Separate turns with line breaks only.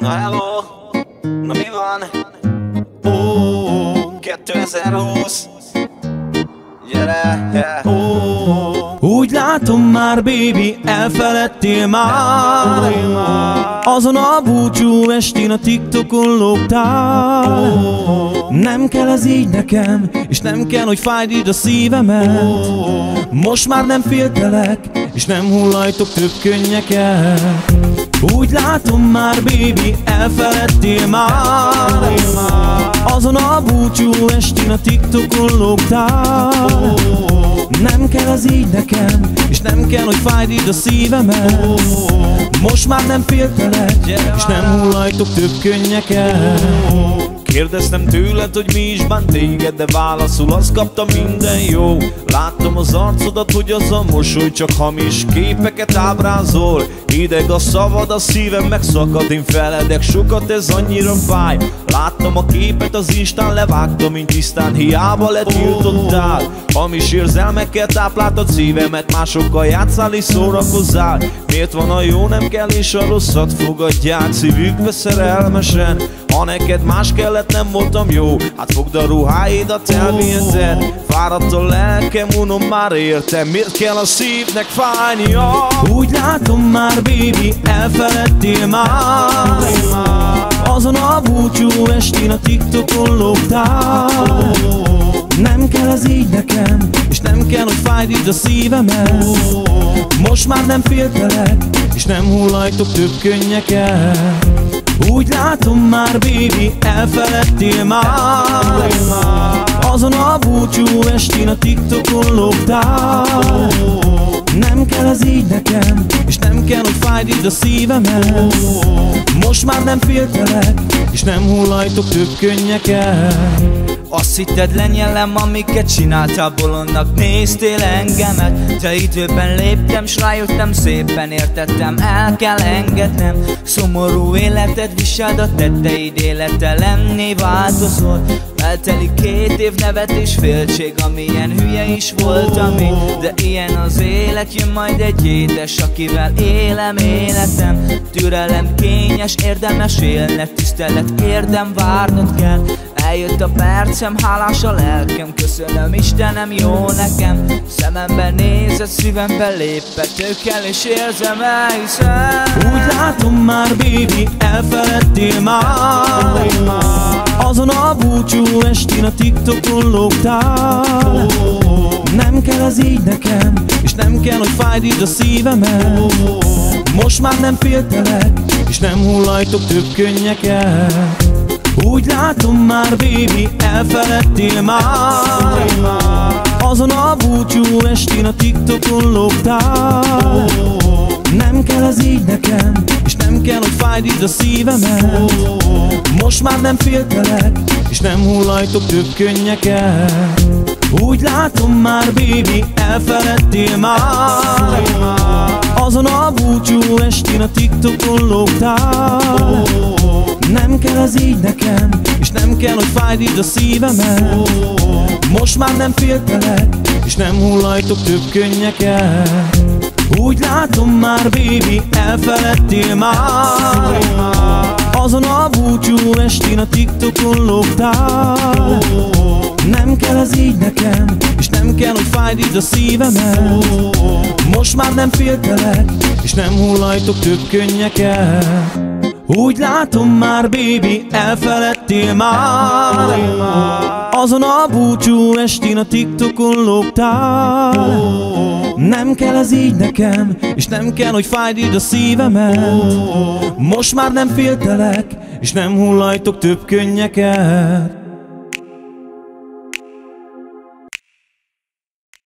Na hello, na mi van? 2020. Gyere, yeah.
Úgy látom már, baby, elfeledtél már. Azon a búcsú estén a TikTokon lógtál. Nem kell ez így nekem, és nem kell, hogy fájdítsd a szívemet. Most már nem féltelek, és nem hullajtok több könnyeket. Úgy látom már, baby, elfeledtél már. Azon a búcsú estén a TikTokon lógtál. Nem kell ez így nekem, és nem kell, hogy fájdítsd a szívemet. Most már nem féltelek, és nem hullajtok több könnyeket. Kérdeztem tőled, hogy mi is bánt téged, de válaszul azt kapta, minden jó. Láttam az arcodat, hogy az a mosoly csak hamis képeket ábrázol. Hideg a szavad, a szívem megszakad, én feledek sokat, ez annyira fáj. Láttam a képet az Instán, levágtam, mint tisztán, hiába letiltottál. Hamis érzelmekkel tápláltad szívemet, másokkal játszál és szórakozzál. Miért van a jó, nem kell, és a rosszat fogadják szívükbe szerelmesen? Ha neked más kellett, nem voltam jó, hát fogd a ruháidat, elviheted. Fáradt a lelkem, unom már értem, miért kell a szívnek fájnia? Úgy látom már, baby, elfeledtél már. Azon a búcsú estén a TikTokon lógtál. Nem kell ez így nekem, és nem kell, hogy fájdítsd a szívemet. Most már nem féltelek, és nem hullajtok több könnyeket. Úgy látom már, baby, elfeledtél már. Azon a búcsú estén a TikTokon lógtál. Nem kell ez így nekem, és nem kell, hogy fájdítsd a szívemet. Most már nem féltelek, és nem hullajtok több könnyeket.
Azt hitted lenyellem, amiket csináltál, bolondnak néztél engemet. De időben léptem, s rájöttem, szépen értettem, el kell engednem. Szomorú életed viseld, a tetteid életelenné változol. Eltelik 2 év nevetés, féltség, amilyen hülye is voltam én. De ilyen az élet, jön majd egy édes, akivel élem életem. Türelem kényes, érdemes élnek, tisztelet érdem, várnod kell. Eljött a percem, hálás a lelkem, köszönöm Istenem, jó nekem. Szemembe nézed, szívembe lépetőkkel, és érzem, elhiszem.
Úgy látom már, baby, elfeledtél már. Azon a búcsú estén a TikTokon lógtál. Nem kell ez így nekem, és nem kell, hogy fájdítsd a szívemet. Most már nem féltelek, és nem hullajtok több könnyeket. Úgy látom már, baby, elfeledtél már. Azon a búcsú estén a TikTokon lógtál. Nem kell ez így nekem, és nem kell, hogy fájdítsd a szívemet. Most már nem féltelek, és nem hullajtok több könnyeket. Úgy látom már, baby, elfeledtél már. Azon a búcsú estén a TikTokon lógtál. Nem kell ez így nekem, és nem kell, hogy fájdítsd a szívemet. Most már nem féltelek, és nem hullajtok több könnyeket. Úgy látom már, baby, elfeledtél már. Azon a búcsú estén a TikTokon lógtál. Nem kell ez így nekem, és nem kell, hogy fájdítsd a szívemet. Most már nem féltelek, és nem hullajtok több könnyeket. Úgy látom már, baby, elfeledtél már. Azon a búcsú estén a TikTokon lógtál. Nem kell ez így nekem, és nem kell, hogy fájdítsd a szívemet. Most már nem féltelek, és nem hullajtok több könnyeket.